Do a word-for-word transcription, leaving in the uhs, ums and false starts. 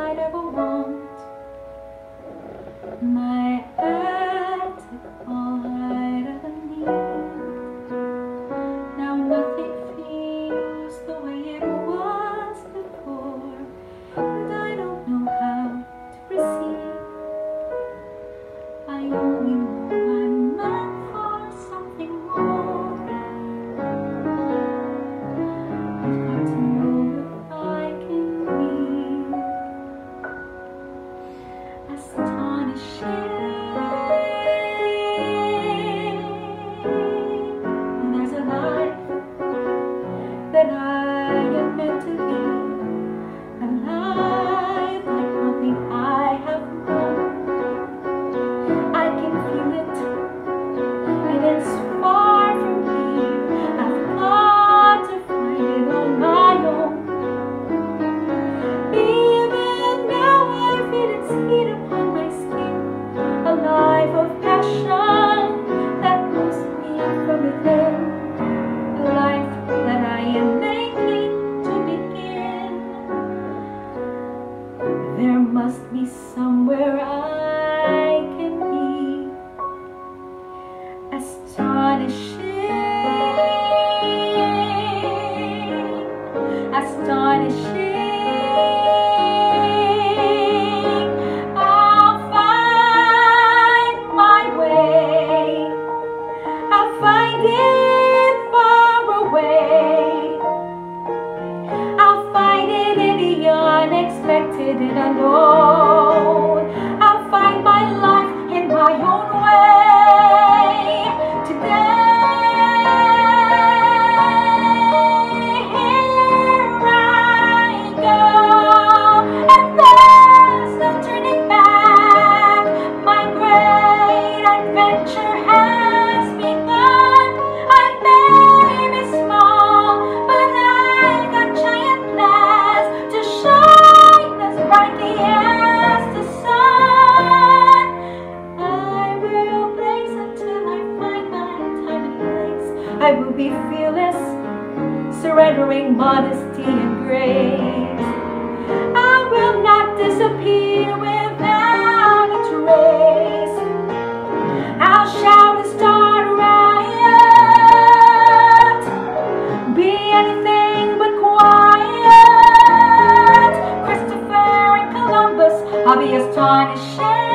I'd ever want. My attic, all I'd ever need. Now nothing feels the way it was before, and I don't know how to proceed. I only know I'm meant for something more. I've got to know if I can be astonishing. There's a life that I am meant to live, a life like nothing I have known. I can feel it, and it's far from here. I've got to find it on my own. Even now I feel its heat upon my skin, a life of passion that moves me from within, a life that I am making to begin. There must be somewhere I can be astonishing, astonishing. I'll find my way, I'll find it far away, I'll find it in the unexpected and unknown. I'll find my life in my own way today. Here I go, and there's no turning back. My great adventure has begun. I may be small, but I've got giant plans to shine as brightly as the sun. I will blaze until I find my time and place. I will be fearless, surrendering modesty and grace. I will not disappear without a trace. I'll shout and start a riot, be anything but quiet. Christopher and Columbus, I'll be astonishing.